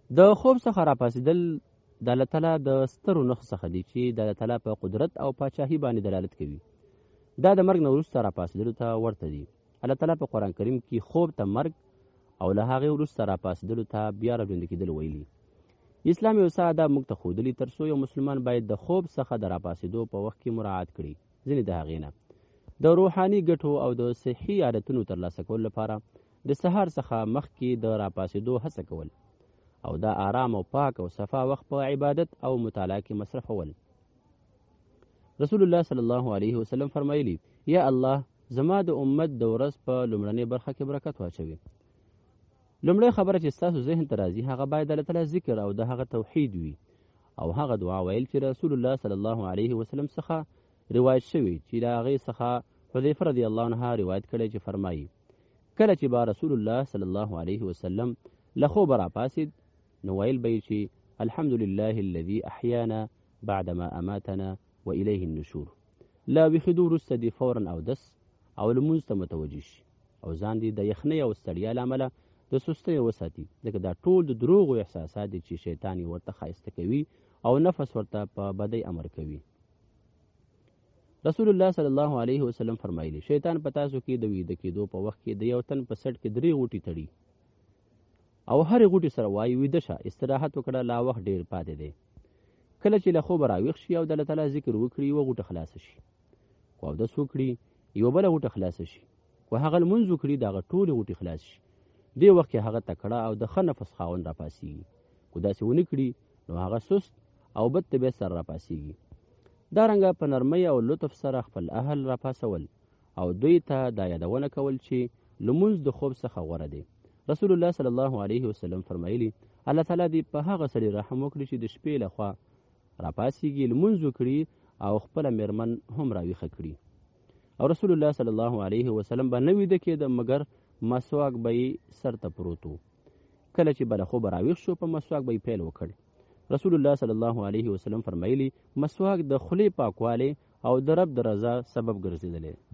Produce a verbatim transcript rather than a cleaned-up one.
د خوب څخه راپاڅېدل د الله تعالی د سترو نښو څخه دي چې د الله تعالی په قدرت او پاچاهي باندې دلالت کوي. دا د مرګ نه وروسته راپاڅېدلو ته ورته دي. الله تعالی په قرآن کریم کې خوب ته مرګ او له هغې وروسته راپاڅېدلو ته بیا راژوندي کېدل ویلي. اسلام یو څه آداب موږ ته ښودلي تر څو یو مسلمان باید د خوب څخه د راپاڅېدو په وخت کې مراعات کړي. ځینې د هغې نه د روحاني ګټو او د صحي عادتونو ترلاسه کولو لپاره د سهار څخه مخکې د راپاڅېدو هڅه کول او دا آرام او پاک او صفا وخت په عبادت او مطالعه کې مصرفول. رسول الله صلی الله علیه وسلم فرمایلی یا الله زما د امت د ورځ په لومړنۍ برخه کې برکت واچوي. لومړی خبره چې ستاسو ذهن ته راځي هغه باید د الله تعالی ذکر او د هغه توحید وي او هغه دعا ویل چې رسول الله صلی الله علیه وسلم څخه روایت شوی چې د هغې څخه حذیفه رضی الله عنها روایت کړی چې فرمایي کله چې با رسول الله صلی الله علیه وسلم له خوبه راپاڅېد نو ویل به یې چې الحمد لله الذي احیانا بعدما اماتنا والیه النشور. له ویښېدو وروسته دې فورا اودس او لمونځ ته متوجه شي او ځان دې د یخنۍ او ستړیا له امله د سستۍ وساتي، ځکه دا ټول د دروغو احساسات دي چې شیطان یې ورته ښایسته کوي او نفس ورته په بدۍ امر کوي. رسول الله صلی الله علیه وسلم فرمایلی شیطان په تاسو کې د ویده کېدو په وخت کې د یو تن په سټ کې درې غوټې تړي او هرې غوټې سره وایي ویده شه، استراحت وکړه، لا وخت ډېر پاتې دی. کله چې له خوبه راویښ شي او د الله تعالی ذکر وکړي یوه غوټه خلاصه شي، خو اودس وکړي یوه بله غوټه خلاصه شي، خو هغه لمونځ وکړي د هغه ټولې غوټې خلاص شي. دې وخت کې هغه تکړه او د ښه نفس خاوند راپاڅېږي، خو داسې ونه کړي نو هغه سست او بد طبیعت سره راپاڅېږي. دارنګه په نرمۍ او لطف سره خپل اهل راپاسول او دوی ته دا یادونه کول چې لمونځ د خوب څخه غوره دی. رسول الله صلی الله علیه وسلم فرمایلی الله تعالی دې په هغه سړي رحم وکړي چې د شپې لخوا راپاسېږي، لمونځ وکړي او خپله مېرمن هم راویښه کړي. او رسول الله صلی الله علیه وسلم به نه ویده کېده مګر مسواک به یې سر ته پروت و. کله چې به له خوبه راویښ شو په مسواک به یې پیل وکړ. رسول الله صلی الله علیه وسلم فرمایلی مسواک د خولې پاکوالی او د رب د رضا سبب ګرځېدلی.